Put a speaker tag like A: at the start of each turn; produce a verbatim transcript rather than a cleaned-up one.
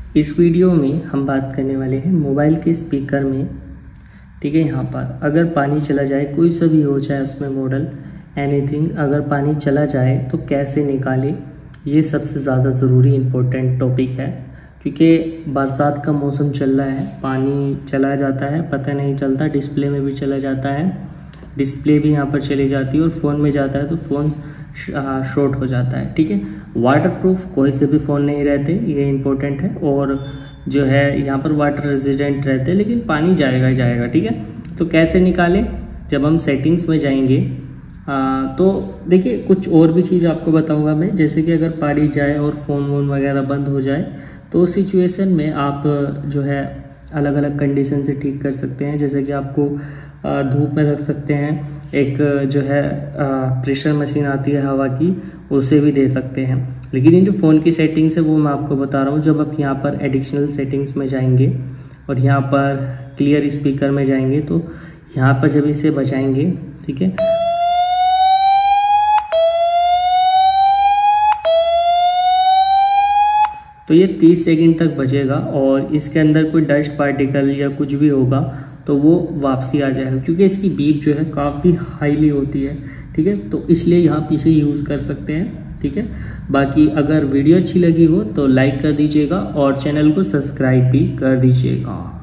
A: इस वीडियो में हम बात करने वाले हैं मोबाइल के स्पीकर में, ठीक है। यहाँ पर अगर पानी चला जाए, कोई सा भी हो जाए उसमें मॉडल एनीथिंग, अगर पानी चला जाए तो कैसे निकालें, ये सबसे ज़्यादा ज़रूरी इम्पोर्टेंट टॉपिक है, क्योंकि बरसात का मौसम चल रहा है, पानी चला जाता है, पता नहीं चलता, डिस्प्ले में भी चला जाता है, डिस्प्ले भी यहाँ पर चली जाती है और फ़ोन में जाता है तो फ़ोन शॉर्ट हो जाता है, ठीक है। वाटरप्रूफ कोई से भी फ़ोन नहीं रहते, ये इम्पोर्टेंट है। और जो है यहाँ पर वाटर रेजिडेंट रहते हैं, लेकिन पानी जाएगा ही जाएगा, ठीक है। तो कैसे निकालें, जब हम सेटिंग्स में जाएंगे आ, तो देखिए कुछ और भी चीज़ आपको बताऊंगा मैं, जैसे कि अगर पानी जाए और फ़ोन वोन वगैरह बंद हो जाए तो उस सिचुएशन में आप जो है अलग अलग कंडीशन से ठीक कर सकते हैं। जैसे कि आपको धूप में रख सकते हैं, एक जो है प्रेशर मशीन आती है हवा की, उसे भी दे सकते हैं। लेकिन ये जो फ़ोन की सेटिंग्स है वो मैं आपको बता रहा हूँ। जब आप यहाँ पर एडिशनल सेटिंग्स में जाएंगे और यहाँ पर क्लियर स्पीकर में जाएंगे तो यहाँ पर जब इसे बजाएंगे, ठीक है, तो ये तीस सेकंड तक बजेगा और इसके अंदर कोई डस्ट पार्टिकल या कुछ भी होगा तो वो वापसी आ जाएगा, क्योंकि इसकी बीप जो है काफ़ी हाईली होती है, ठीक है। तो इसलिए यहाँ पीछे यूज़ कर सकते हैं, ठीक है। बाकी अगर वीडियो अच्छी लगी हो तो लाइक कर दीजिएगा और चैनल को सब्सक्राइब भी कर दीजिएगा।